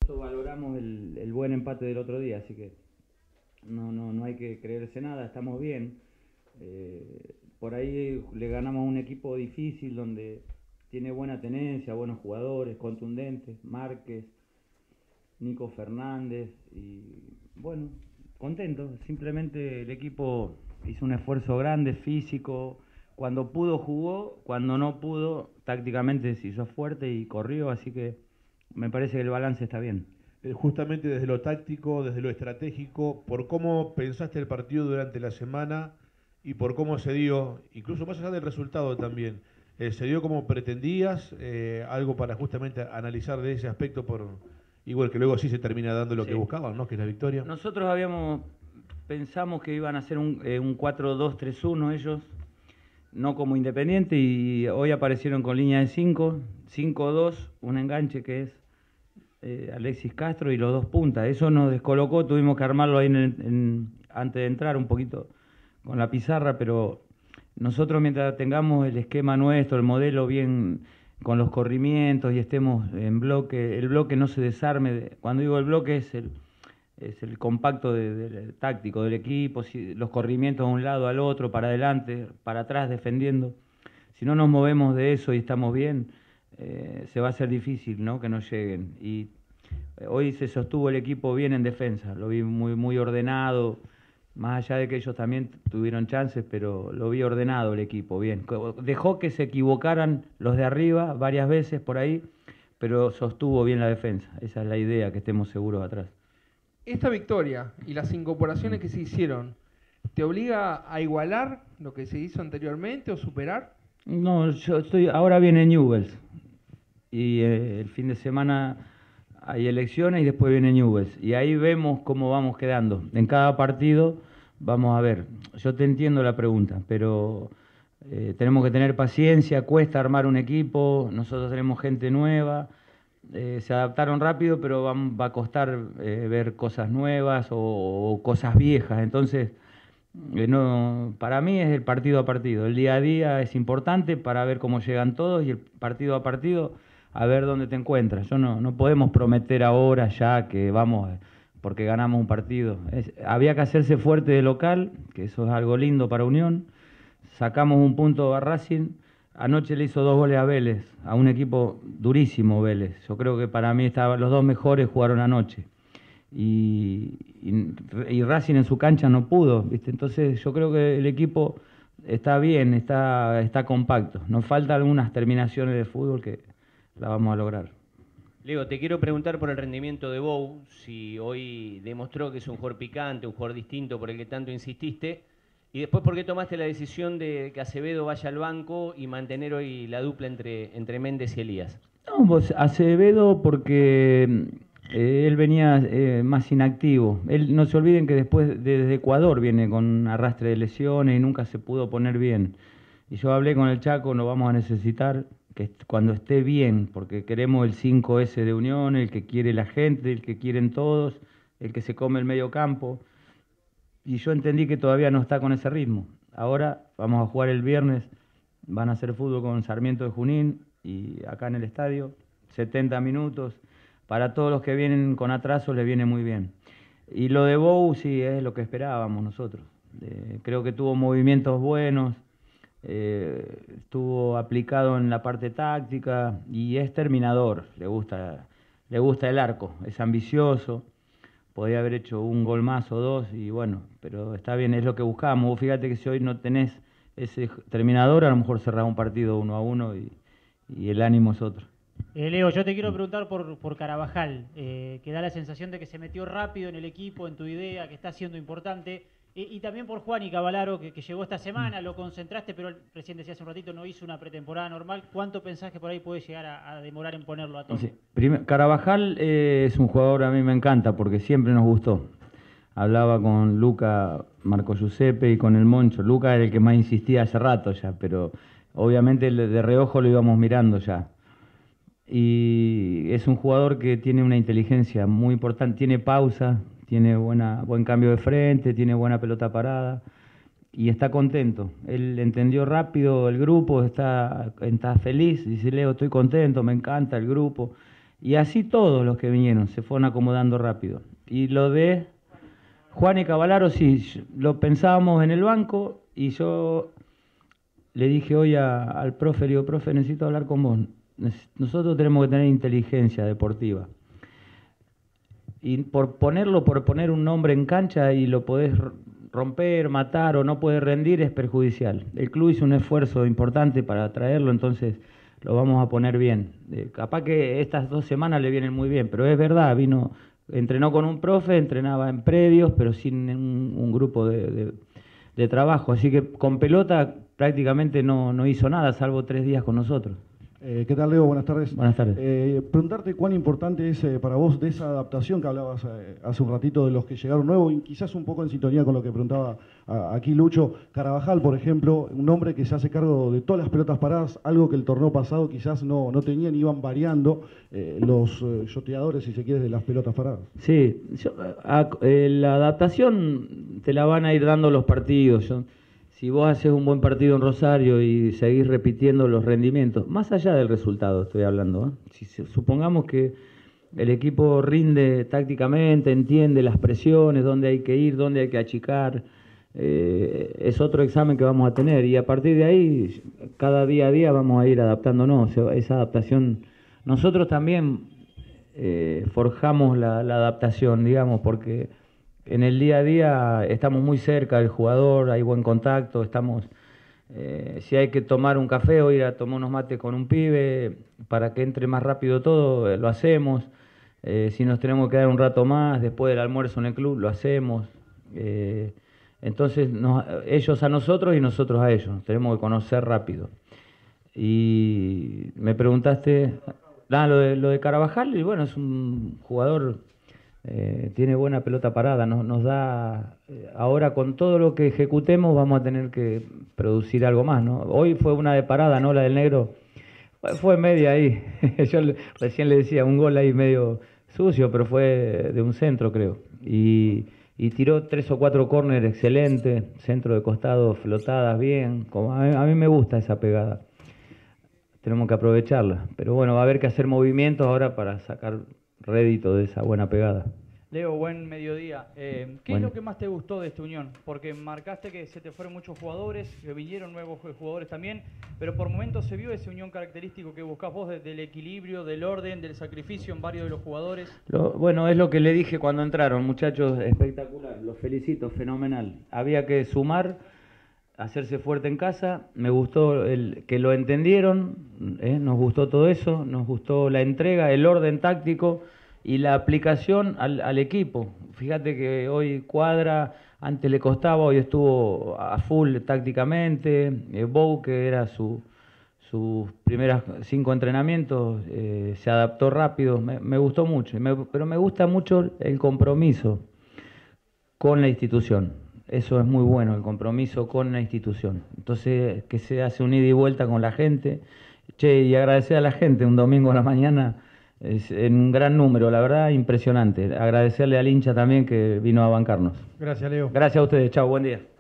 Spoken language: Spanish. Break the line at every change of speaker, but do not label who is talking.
nosotros valoramos el buen empate del otro día, así que no hay que creerse nada, estamos bien. Por ahí le ganamos a un equipo difícil donde tiene buena tenencia, buenos jugadores, contundentes, Márquez, Nico Fernández y bueno, contento. Simplemente el equipo hizo un esfuerzo grande, físico. Cuando pudo jugó, cuando no pudo tácticamente se hizo fuerte y corrió, así que me parece que el balance está bien.
Justamente desde lo táctico, desde lo estratégico, por cómo pensaste el partido durante la semana y por cómo se dio, incluso más allá del resultado también, se dio como pretendías, algo para justamente analizar de ese aspecto, igual que luego sí se termina dando lo que
Sí.
buscaban, ¿no? Que es la victoria.
Nosotros pensamos que iban a hacer un 4-2-3-1 ellos, no como Independiente, y hoy aparecieron con línea de 5, 5-2, un enganche que es Alexis Castro y los dos puntas. Eso nos descolocó, tuvimos que armarlo ahí antes de entrar un poquito con la pizarra, pero nosotros mientras tengamos el esquema nuestro, el modelo bien con los corrimientos y estemos en bloque, el bloque no se desarme. Cuando digo el bloque es el compacto táctico del equipo, los corrimientos de un lado al otro, para adelante, para atrás, defendiendo. Si no nos movemos de eso y estamos bien, se va a hacer difícil, ¿no?, que nos lleguen. Y hoy se sostuvo el equipo bien en defensa, lo vi muy ordenado, más allá de que ellos también tuvieron chances, pero lo vi ordenado el equipo, bien. Dejó que se equivocaran los de arriba varias veces por ahí, pero sostuvo bien la defensa. Esa es la idea, que estemos seguros atrás.
Esta victoria y las incorporaciones que se hicieron, ¿te obliga a igualar lo que se hizo anteriormente o superar?
No, ahora viene Newell's y el fin de semana hay elecciones y después viene Newell's y ahí vemos cómo vamos quedando. En cada partido vamos a ver. Yo te entiendo la pregunta, pero tenemos que tener paciencia, cuesta armar un equipo, nosotros tenemos gente nueva, se adaptaron rápido, pero va a costar ver cosas nuevas o cosas viejas, entonces no, para mí es el partido a partido. El día a día es importante para ver cómo llegan todos y el partido a partido a ver dónde te encuentras. No podemos prometer ahora ya que vamos porque ganamos un partido. Había que hacerse fuerte de local, que eso es algo lindo para Unión. Sacamos un punto a Racing. Anoche le hizo 2 goles a Vélez, a un equipo durísimo Vélez. Yo creo que para mí los dos mejores jugaron anoche. Y Racing en su cancha no pudo, ¿viste? Entonces yo creo que el equipo está bien, está compacto. Nos faltan algunas terminaciones de fútbol que la vamos a lograr.
Leo, te quiero preguntar por el rendimiento de Bou, si hoy demostró que es un jugador picante, un jugador distinto por el que tanto insististe, y después por qué tomaste la decisión de que Acevedo vaya al banco y mantener hoy la dupla entre Méndez y Elías.
No, pues Acevedo porque él venía más inactivo. No se olviden que después desde Ecuador viene con arrastre de lesiones y nunca se pudo poner bien. Y yo hablé con el Chaco, lo vamos a necesitar que cuando esté bien, porque queremos el 5S de Unión, el que quiere la gente, el que quieren todos, el que se come el medio campo. Y yo entendí que todavía no está con ese ritmo. Ahora vamos a jugar el viernes, van a hacer fútbol con Sarmiento de Junín y acá en el estadio, 70 minutos. Para todos los que vienen con atraso les viene muy bien. Y lo de Bou sí es lo que esperábamos nosotros. Creo que tuvo movimientos buenos, estuvo aplicado en la parte táctica y es terminador, le gusta el arco, es ambicioso, podría haber hecho un gol más o dos y bueno, pero está bien, es lo que buscábamos. Vos fíjate que si hoy no tenés ese terminador, a lo mejor cerrás un partido 1-1 y el ánimo es otro.
Leo, yo te quiero preguntar por Carabajal, que da la sensación de que se metió rápido en el equipo, en tu idea, que está siendo importante, y también por Juan y Cavallaro, que llegó esta semana, lo concentraste, pero recién decía hace un ratito, no hizo una pretemporada normal. ¿Cuánto pensás que por ahí puede llegar a demorar en ponerlo a todo?
Sí. Carabajal es un jugador, a mí me encanta, porque siempre nos gustó. Hablaba con Luca, Marco Giuseppe y con el Moncho. Luca era el que más insistía hace rato ya, pero obviamente de reojo lo íbamos mirando ya. Y es un jugador que tiene una inteligencia muy importante, tiene pausa, tiene buen cambio de frente, tiene buena pelota parada y está contento. Él entendió rápido el grupo, está feliz, dice Leo, estoy contento, me encanta el grupo. Y así todos los que vinieron se fueron acomodando rápido. Y lo de Juan y Cavallaro, sí, lo pensábamos en el banco y yo le dije hoy al profe, le digo, profe, necesito hablar con vos. Nosotros tenemos que tener inteligencia deportiva. Y por poner un nombre en cancha y lo podés romper, matar o no puede rendir es perjudicial. El club hizo un esfuerzo importante para traerlo, entonces lo vamos a poner bien. Capaz que estas 2 semanas le vienen muy bien, pero es verdad, entrenó con un profe, entrenaba en predios, pero sin un grupo de trabajo. Así que con pelota prácticamente no hizo nada, salvo 3 días con nosotros.
¿Qué tal, Leo? Buenas tardes.
Buenas tardes.
Preguntarte cuán importante es para vos de esa adaptación que hablabas hace un ratito de los que llegaron nuevos, y quizás un poco en sintonía con lo que preguntaba aquí Lucho. Carabajal, por ejemplo, un hombre que se hace cargo de todas las pelotas paradas, algo que el torneo pasado quizás no tenían, iban variando los yoteadores, si se quiere, de las pelotas paradas.
Sí, la adaptación te la van a ir dando los partidos. Si vos haces un buen partido en Rosario y seguís repitiendo los rendimientos, más allá del resultado estoy hablando, si supongamos que el equipo rinde tácticamente, entiende las presiones, dónde hay que ir, dónde hay que achicar, es otro examen que vamos a tener y a partir de ahí, cada día a día vamos a ir adaptándonos. Esa adaptación, nosotros también forjamos la adaptación, digamos, porque en el día a día estamos muy cerca del jugador, hay buen contacto, si hay que tomar un café o ir a tomar unos mates con un pibe para que entre más rápido todo, lo hacemos. Si nos tenemos que dar un rato más después del almuerzo en el club, lo hacemos. Entonces ellos a nosotros y nosotros a ellos, tenemos que conocer rápido. Y me preguntaste, lo de Carabajal, y bueno, es un jugador... tiene buena pelota parada, nos da, ahora con todo lo que ejecutemos vamos a tener que producir algo más, ¿no? Hoy fue una de parada, ¿no? La del negro, fue media ahí, yo recién le decía, un gol ahí medio sucio, pero fue de un centro creo, y tiró 3 o 4 córner excelentes, centro de costado, flotadas bien, a mí me gusta esa pegada, tenemos que aprovecharla, pero bueno, va a haber que hacer movimientos ahora para sacar rédito de esa buena pegada.
Leo, buen mediodía. ¿Qué es lo que más te gustó de esta unión? Porque marcaste que se te fueron muchos jugadores, que vinieron nuevos jugadores también, pero por momentos se vio esa unión característica que buscás vos del equilibrio, del orden, del sacrificio en varios de los jugadores.
Bueno, es lo que le dije cuando entraron, muchachos, espectacular, los felicito, fenomenal. Había que sumar, hacerse fuerte en casa, me gustó que lo entendieron, nos gustó todo eso, nos gustó la entrega, el orden táctico y la aplicación al equipo. Fíjate que hoy Cuadra, antes le costaba, hoy estuvo a full tácticamente, Bou, que era sus primeras 5 entrenamientos, se adaptó rápido, me gustó mucho, pero me gusta mucho el compromiso con la institución. Eso es muy bueno, el compromiso con la institución. Entonces, que se hace un ida y vuelta con la gente. Y agradecer a la gente un domingo a la mañana en un gran número, la verdad, impresionante. Agradecerle al hincha también que vino a bancarnos.
Gracias, Leo.
Gracias a ustedes, chao, buen día.